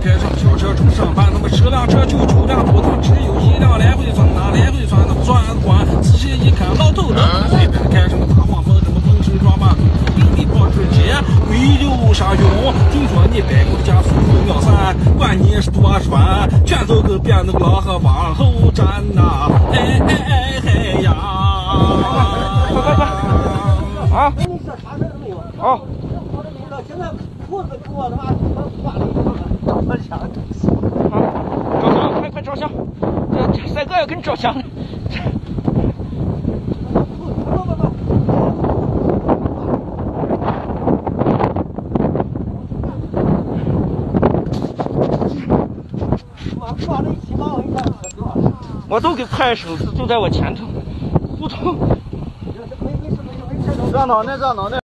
开上小车中上班，他们10辆车就9辆头疼，只有1辆来回转，那来回转的转管。仔细一看，老头子随便开上大黄蜂，这么风驰装马，给你保时捷，贵就啥用？听说你摆过家速度秒3，管你是多帅，全都跟别那个老河往后站呐！哎哎哎嘿呀！ 快！啊！ 你这啥事都没有。 好。 现在裤子给我他妈挂了一个，照相。 好，照相，快照相！这帅哥要跟你照相呢。 挂了一起把我一下我都给快手子，就在我前头，不通。 这脑袋。